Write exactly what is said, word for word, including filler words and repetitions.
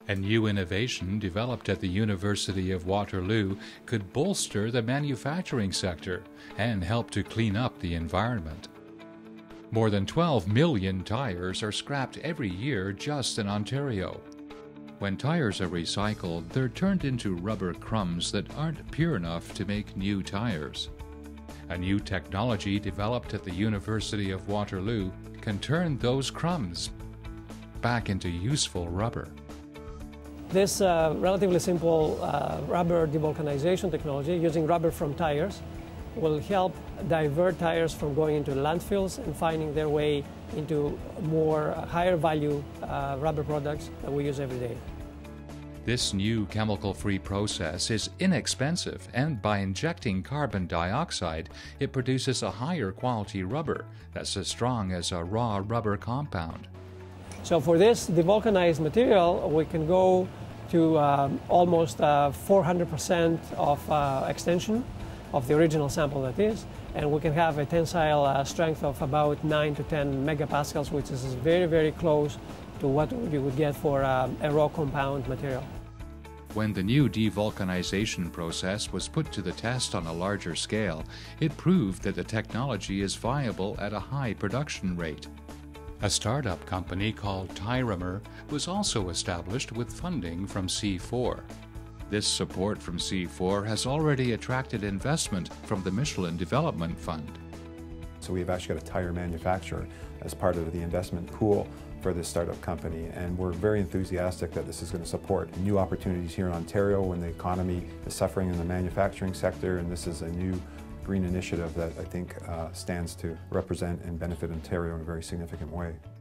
A new innovation developed at the University of Waterloo could bolster the manufacturing sector and help to clean up the environment. More than twelve million tires are scrapped every year just in Ontario. When tires are recycled, they're turned into rubber crumbs that aren't pure enough to make new tires. A new technology developed at the University of Waterloo can turn those crumbs back into useful rubber. This uh, relatively simple uh, rubber devulcanization technology using rubber from tires will help divert tires from going into landfills and finding their way into more uh, higher value uh, rubber products that we use every day. This new chemical-free process is inexpensive, and by injecting carbon dioxide, it produces a higher quality rubber that's as strong as a raw rubber compound. So for this devulcanized material, we can go to um, almost uh, four hundred percent of uh, extension of the original sample, that is, and we can have a tensile uh, strength of about nine to ten megapascals, which is very, very close to what you would get for um, a raw compound material. When the new devulcanization process was put to the test on a larger scale, it proved that the technology is viable at a high production rate. A startup company called Tyramer was also established with funding from C four. This support from C four has already attracted investment from the Michelin Development Fund. So we've actually got a tire manufacturer as part of the investment pool for this startup company, and we're very enthusiastic that this is going to support new opportunities here in Ontario when the economy is suffering in the manufacturing sector, and this is a new green initiative that I think uh, stands to represent and benefit Ontario in a very significant way.